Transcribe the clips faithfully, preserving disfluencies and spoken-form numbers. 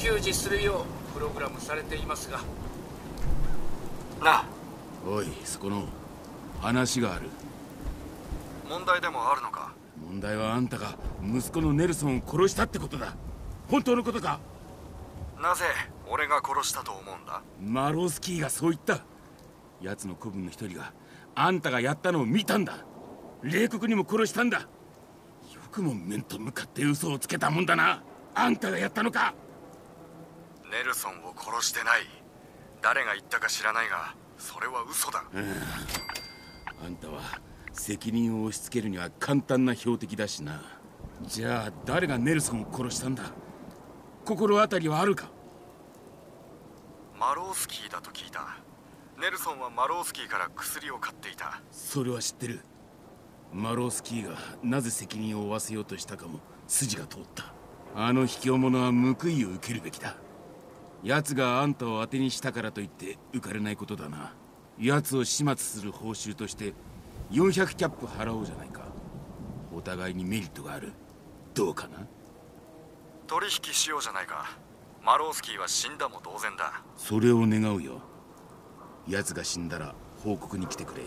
給仕するようプログラムされていますが。 なあ。 おい、そこの話がある。 問題でもあるのか？ 問題はあんたが息子のネルソンを殺したってことだ。本当のことか？ なぜ俺が殺したと思うんだ？ マロースキーがそう言った。奴の子分の一人があんたがやったのを見たんだ。冷酷にも殺したんだ。よくも面と向かって嘘をつけたもんだな。あんたがやったのか？ ネルソンを殺してない。誰が言ったか知らないが、それは嘘だ。 うん、あんたは責任を押し付けるには簡単な標的だしな。じゃあ誰がネルソンを殺したんだ？心当たりはあるか？ マロースキーだと聞いた。ネルソンはマロースキーから薬を買っていた。 それは知ってる。マロースキーがなぜ責任を負わせようとしたかも筋が通った。あの卑怯者は報いを受けるべきだ。奴があんたを当てにしたからといって浮かれないことだな。奴を始末する報酬としてよんひゃくキャップ払おうじゃないか。お互いにメリットがある。どうかな？ 取引しようじゃないか。マロースキーは死んだも同然だ。 それを願うよ。奴が死んだら報告に来てくれ。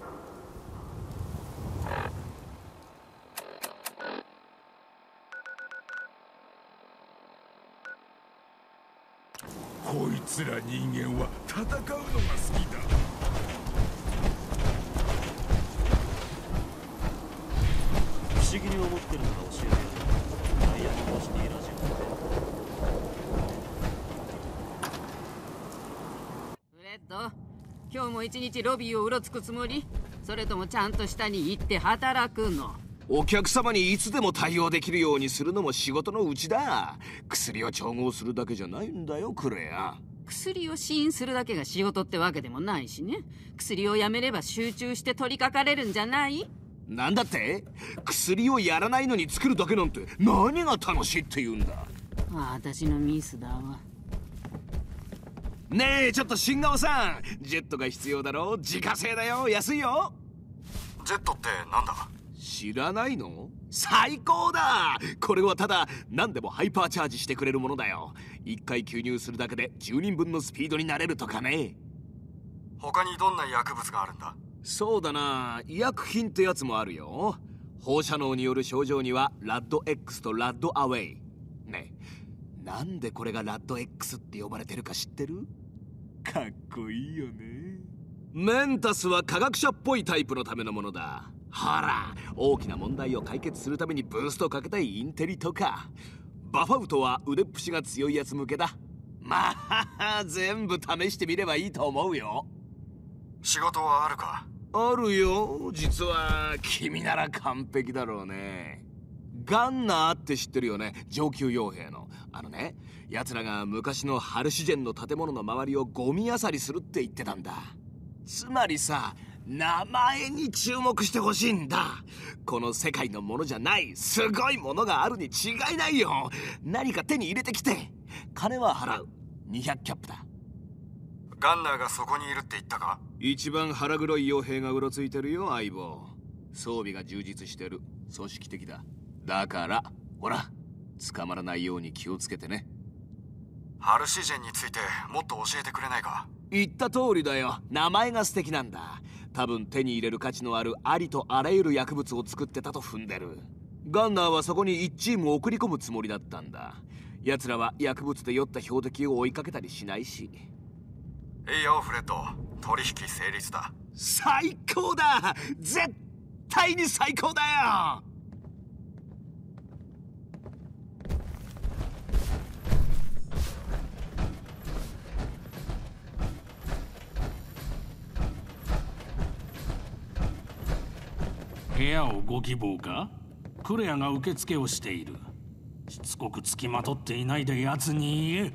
こいつら人間は戦うのが好きだ。 不思議に思ってるなら教えてやる。ダイヤに越しにラジオ。フレッド、今日も一日ロビーをうろつくつもり？それともちゃんと下に行って働くの？ お客様にいつでも対応できるようにするのも仕事のうちだ。薬を調合するだけじゃないんだよ、クレア。 薬を試飲するだけが仕事ってわけでもないしね。薬をやめれば集中して取り掛かれるんじゃない？ なんだって？薬をやらないのに作るだけなんて何が楽しいって言うんだ。 ああ、私のミスだわ。 ねえ、ちょっと新顔さん、ジェットが必要だろ？自家製だよ、安いよ。 ジェットってなんだ？ 知らないの？最高だ！これはただ何でもハイパーチャージしてくれるものだよ。いっかい吸入するだけでじゅうにんぶんのスピードになれるとかね。 他にどんな薬物があるんだ？ そうだな、医薬品ってやつもあるよ。放射能による症状にはラッド X とラッドアウェイ。ねえ、なんでこれがラッド X って呼ばれてるか知ってる？かっこいいよね。メンタスは科学者っぽいタイプのためのものだ。ほら、大きな問題を解決するためにブーストかけたいインテリとか。バファウトは腕っぷしが強いやつ向けだ。まあ全部試してみればいいと思うよ。 仕事はあるか？ あるよ。実は君なら完璧だろうね。ガンナーって知ってるよね？上級傭兵の。あのね、奴らが昔のハルシジェンの建物の周りをゴミ漁りするって言ってたんだ。つまりさ、名前に注目してほしいんだ。この世界のものじゃないすごいものがあるに違いないよ。何か手に入れてきて。金は払う。にひゃくキャップだ。 ガンナーがそこにいるって言ったか？ 一番腹黒い傭兵がうろついてるよ、相棒。装備が充実してる。組織的だ。だからほら、捕まらないように気をつけてね。 ハルシジェンについてもっと教えてくれないか？ 言った通りだよ。名前が素敵なんだ。多分手に入れる価値のあるありとあらゆる薬物を作ってたと踏んでる。ガンナーはそこにいちチームを送り込むつもりだったんだ。奴らは薬物で酔った標的を追いかけたりしないし。 いいよフレッド、取引成立だ。 最高だ！絶対に最高だよ！ 部屋をご希望か？クレアが受付をしている。しつこくつきまとっていないで奴に言え。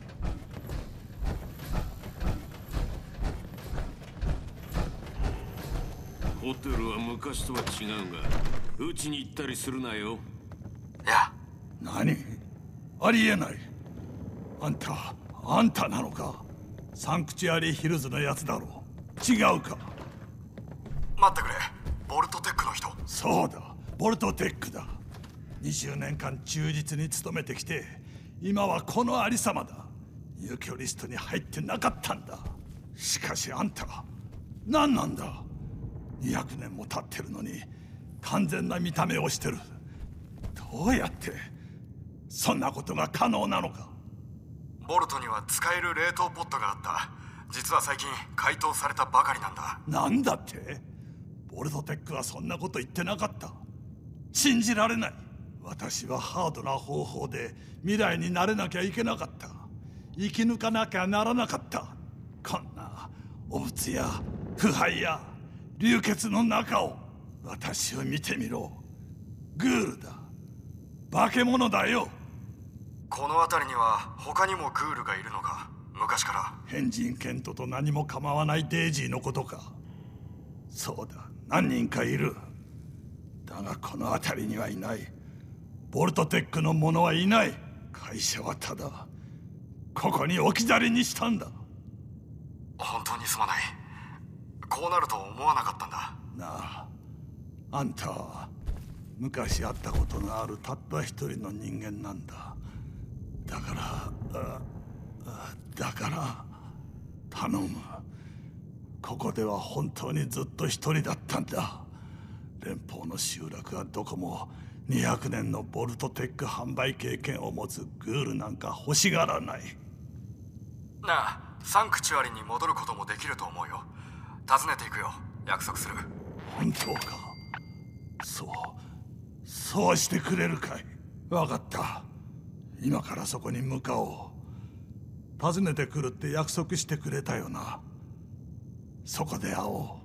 ホテルは昔とは違うが、うちに行ったりするなよ。 いや。 何？ありえない。あんた、あんたなのか？サンクチュアリヒルズのやつだろう。違うか？ 待ってくれ。ボルトテックの人。 そうだ、ボルトテックだ。にじゅうねんかん忠実に勤めてきて、 今はこのありさまだ。入居リストに入ってなかったんだ。しかしあんた何なんだ。にひゃくねんも経ってるのに完全な見た目をしてる。どうやってそんなことが可能なのか。 ボルトには使える冷凍ポットがあった。実は最近解凍されたばかりなんだ。 なんだって。ボルトテックはそんなこと言ってなかった。信じられない。私はハードな方法で未来になれなきゃいけなかった。生き抜かなきゃならなかった。こんな汚物や腐敗や流血の中を。私を見てみろ。グールだ。化け物だよ。 この辺りには他にもグールがいるのか。昔から。 変人ケントと何も構わないデイジーのことか。そうだ、何人かいる。だがこの辺りにはいない。ボルトテックの者はいない。会社はただここに置き去りにしたんだ。 本当にすまない。こうなると思わなかったんだ。 なあ、あんたは昔会ったことのあるたった一人の人間なんだ。だからああだから頼む。ここでは本当にずっと一人だったんだ。連邦の集落はどこもにひゃくねんのボルトテック販売経験を持つグールなんか欲しがらない。 なあ、サンクチュアリに戻ることもできると思うよ。訪ねていくよ。約束する。 本当か。そうそうしてくれるかい。分かった。今からそこに向かおう。訪ねてくるって約束してくれたよな。そこで会おう。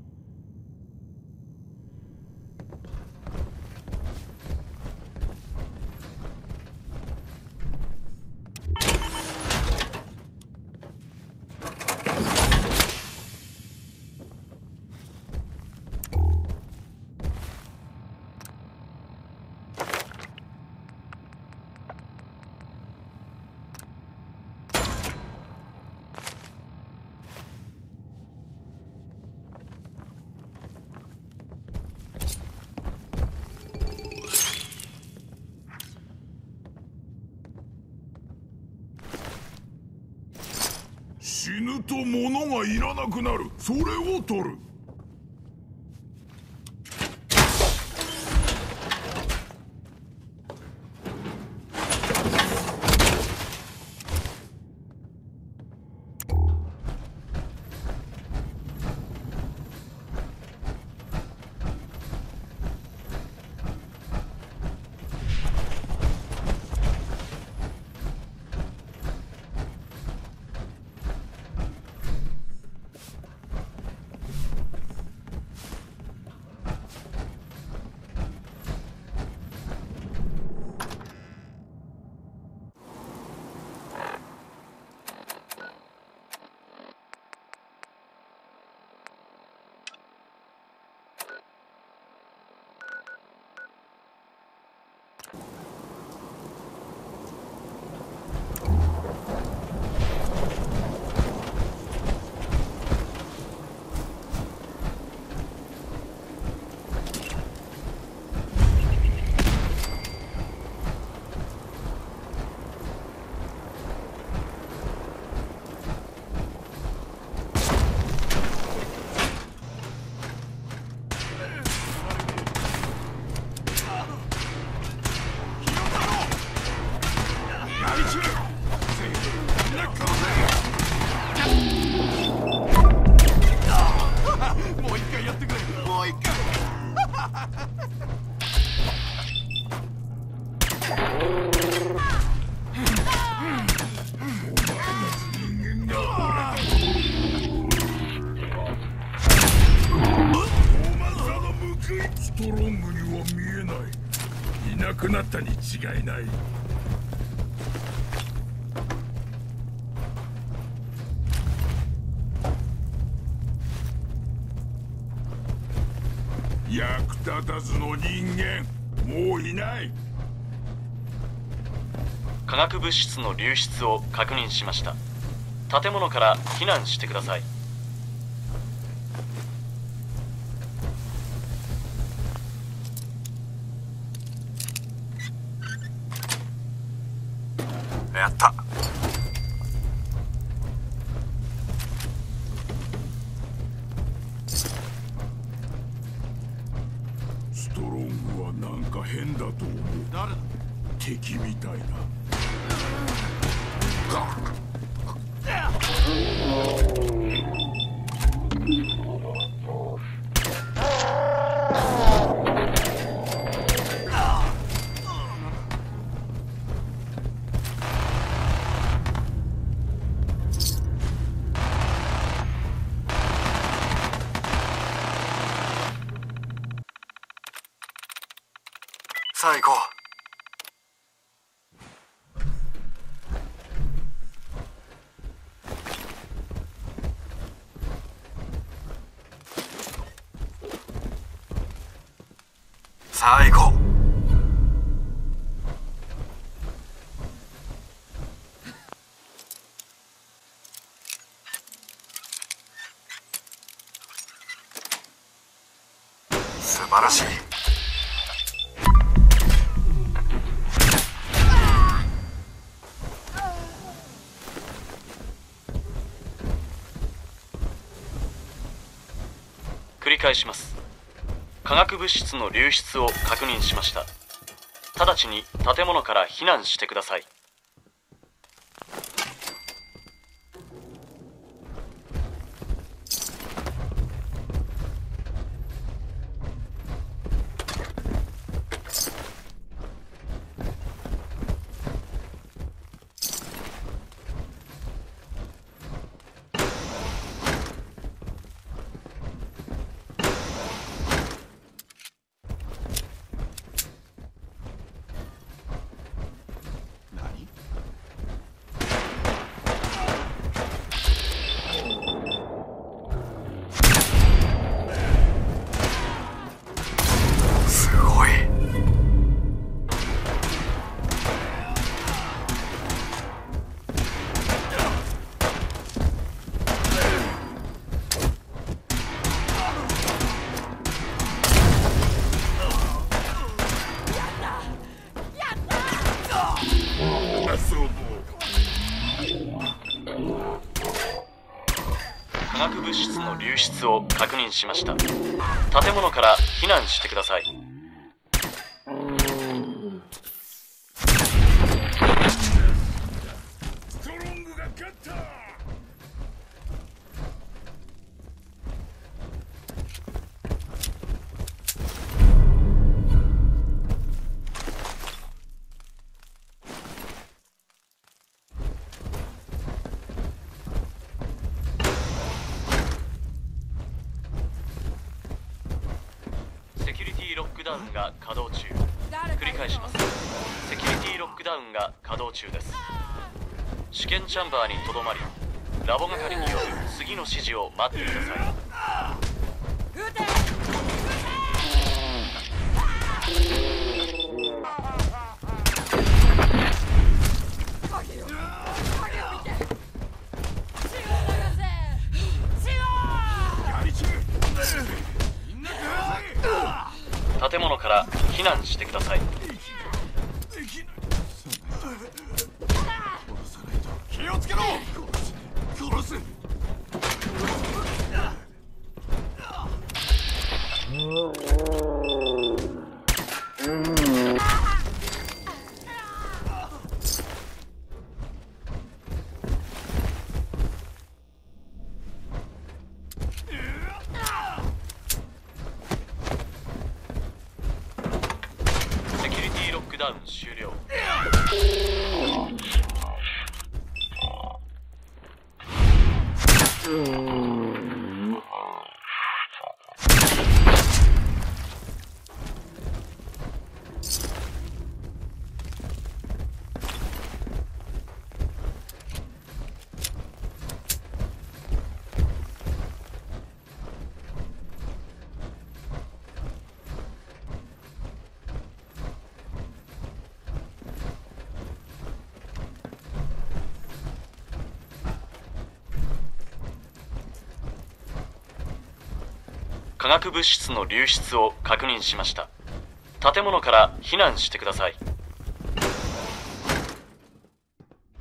死ぬと物がいらなくなる。それを取る。くなったに違いない。役立たずの人間もういない。 化学物質の流出を確認しました。建物から避難してください。 やった。 ストロングはなんか変だと思う。誰だ？敵みたいだ。 さあ行こう。さあ行こう。素晴らしい。 繰り返します。化学物質の流出を確認しました。直ちに建物から避難してください。化学物質の流出を確認しました。建物から避難してください。 ストロングが勝った。 ロックダウンが稼働中。繰り返します。セキュリティロックダウンが稼働中です。試験チャンバーにとどまり、ラボ係による次の指示を待ってください。建物から避難してください。 気をつけろ。殺す。 ロックダウン終了。化学物質の流出を確認しました。建物から避難してください。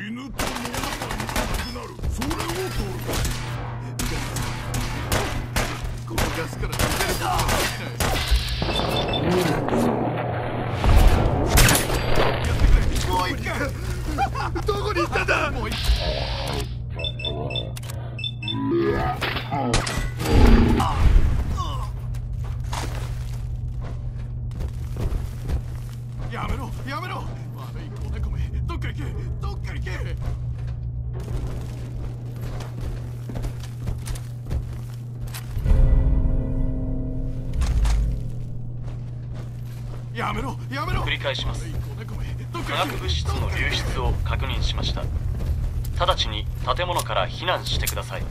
ぬと物がいなくなる。それを取る。 このガスから逃げることはできない。どこに行ったんだ。もうやめろやめろ。悪い子猫め、どっか行けどっか行け。やめろやめろ。 繰り返します。化学物質の流出を確認しました。直ちに建物から避難してください。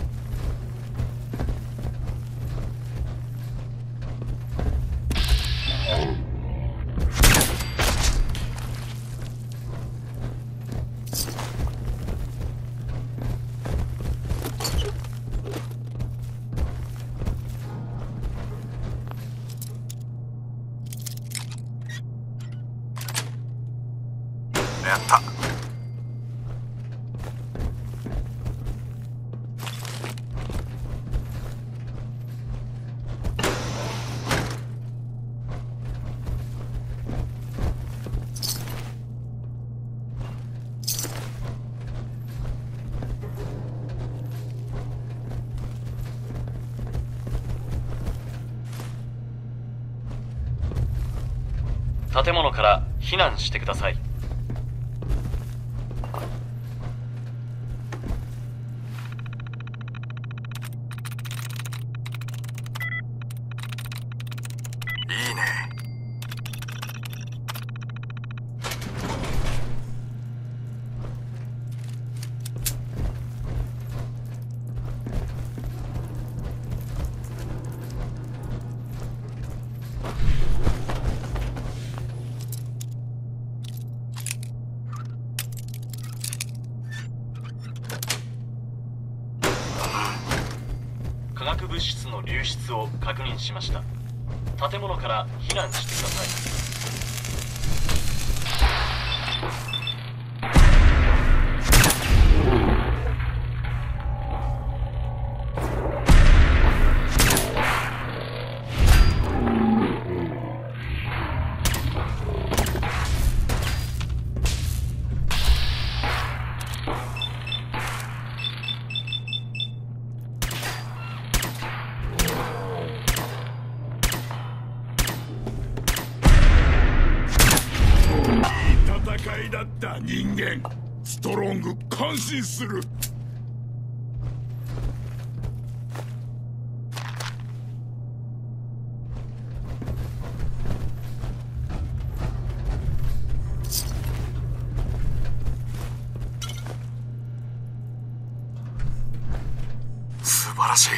やった。 建物から避難してください。 いいね。 化学物質の流出を確認しました。建物から避難してください。 戦いだった人間。ストロング感心する。 素晴らしい。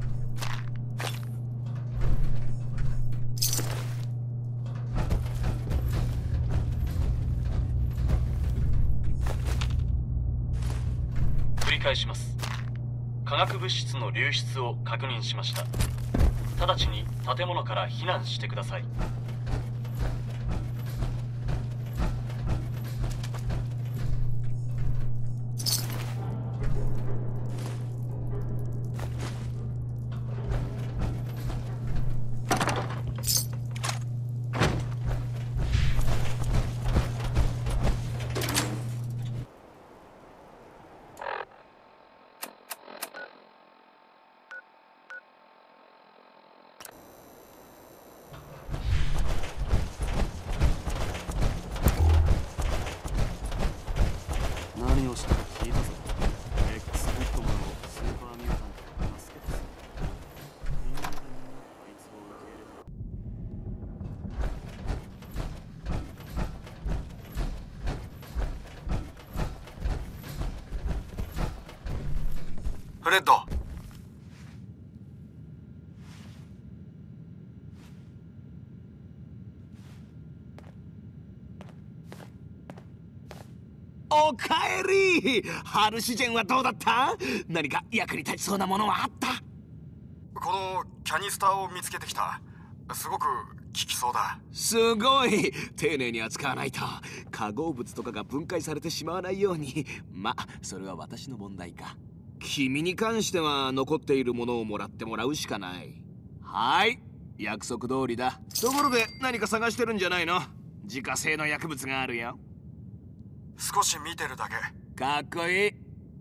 繰り返します。化学物質の流出を確認しました。直ちに建物から避難してください。 何をしたか聞いたぞ。 X ビットマンをスーパーミュータントが助けてさ。みんなでみんなあいつを受け入れフレッド。 おかえり。ハルシジェンはどうだった？何か役に立ちそうなものはあった？ このキャニスターを見つけてきた。すごく聞きそうだ。 すごい丁寧に扱わないと化合物とかが分解されてしまわないように。ま、それは私の問題か。君に関しては残っているものをもらってもらうしかない。はい、約束通りだ。ところで何か探してるんじゃないの？自家製の薬物があるよ。 少し見てるだけ。 かっこいい。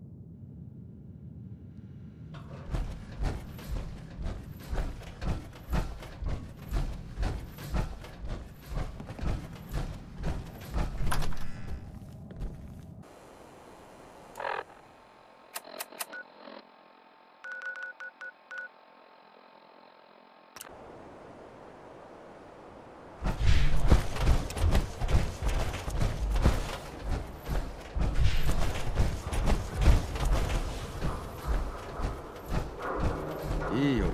いい夜だ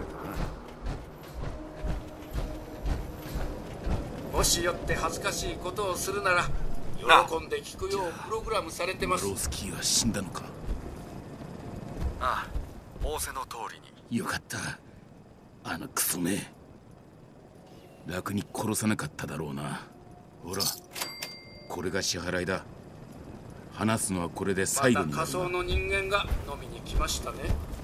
もしよって恥ずかしいことをするなら喜んで聞くようプログラムされてな。 ます。 マロースキーは死んだのか？ ああ、仰せの通りに。 よかった。あのクソめ楽に殺さなかっただろうな。ほら、これが支払いだ。話すのはこれで最後になるな。 また仮想の人間が飲みに来ましたね。